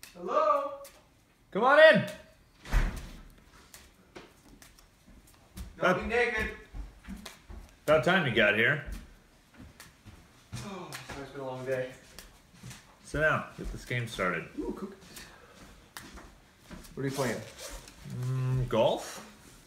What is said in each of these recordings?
Hello? Come on in. Don't be naked. About time you got here. Oh, it's been a long day. Sit down. Get this game started. Ooh, cookies. What are you playing? Golf?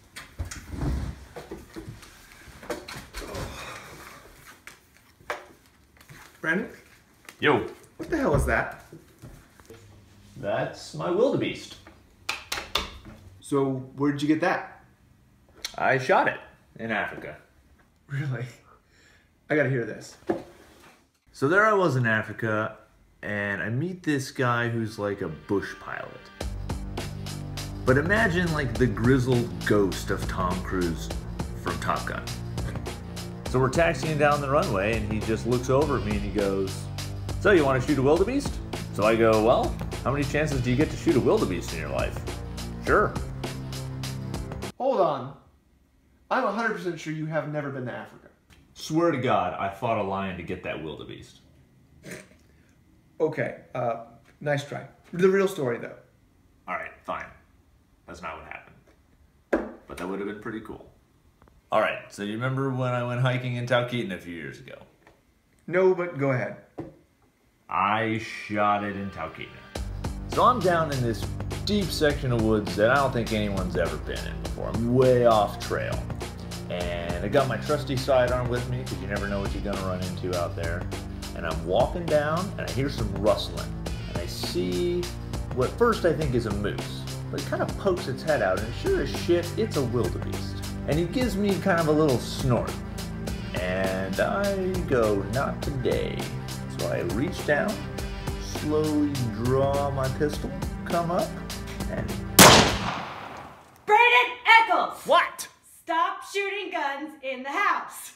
Brandon? Yo. What the hell is that? That's my wildebeest. So, where did you get that? I shot it in Africa. Really? I gotta hear this. So there I was in Africa, and I meet this guy who's like a bush pilot. But imagine like the grizzled ghost of Tom Cruise from Top Gun. So we're taxiing down the runway, and he just looks over at me and he goes, "So you want to shoot a wildebeest?" So I go, "Well, how many chances do you get to shoot a wildebeest in your life?" "Sure." Hold on. I'm 100% sure you have never been to Africa. Swear to God, I fought a lion to get that wildebeest. Okay, nice try. The real story, though. All right, fine. That's not what happened. But that would have been pretty cool. All right, so you remember when I went hiking in Talkeetna a few years ago? No, but go ahead. I shot it in Talkeetna. So I'm down in this deep section of woods that I don't think anyone's ever been in before. I'm way off trail. And I got my trusty sidearm with me because you never know what you're gonna run into out there. And I'm walking down and I hear some rustling. And I see what first I think is a moose. But it kind of pokes its head out and sure as shit, it's a wildebeest. And he gives me kind of a little snort. And I go, not today. So I reach down, slowly draw my pistol, come up, and... Brandon Eccles! What? Stop shooting guns in the house!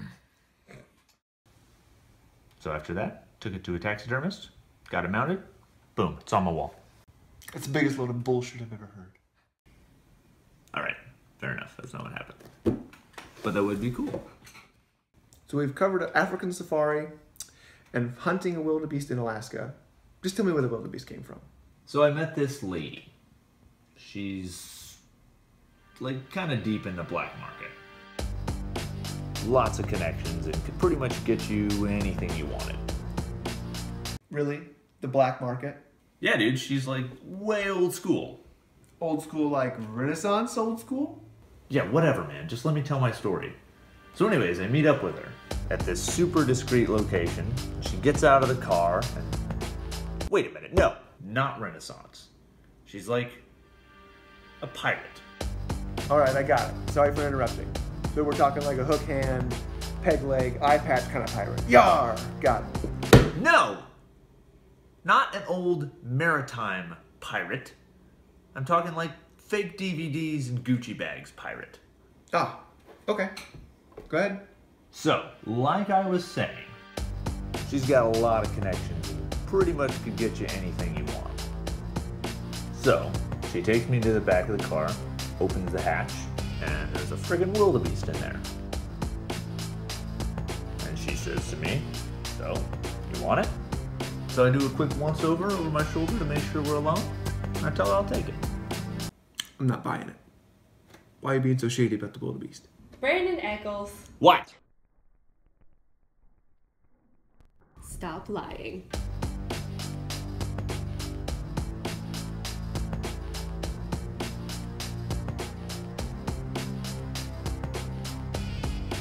So after that, took it to a taxidermist, got it mounted, boom, it's on my wall. That's the biggest load of bullshit I've ever heard. All right, fair enough, that's not what happened. But that would be cool. So we've covered African safari and hunting a wildebeest in Alaska. Just tell me where the wildebeest came from. So I met this lady. She's like kind of deep in the black market. Lots of connections and could pretty much get you anything you wanted. Really? The black market? Yeah, dude, she's like way old school. Old school like Renaissance old school? Yeah, whatever, man. Just let me tell my story. So anyways, I meet up with her at this super discreet location. She gets out of the car and... Wait a minute, no, not Renaissance. She's like a pirate. All right, I got it. Sorry for interrupting. So we're talking like a hook hand, peg leg, eye patch kind of pirate. Yar! Got it. No! Not an old maritime pirate. I'm talking like fake DVDs and Gucci bags pirate. Ah, okay. Go ahead. So, like I was saying, she's got a lot of connections and pretty much could get you anything you want. So, she takes me to the back of the car, opens the hatch, and there's a friggin' wildebeest in there. And she says to me, "So, you want it?" So I do a quick once-over over my shoulder to make sure we're alone, and I tell her I'll take it. I'm not buying it. Why are you being so shady about the wildebeest? Brandon Eccles, What? stop lying.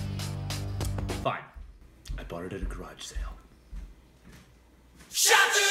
Fine. I bought it at a garage sale. Shout to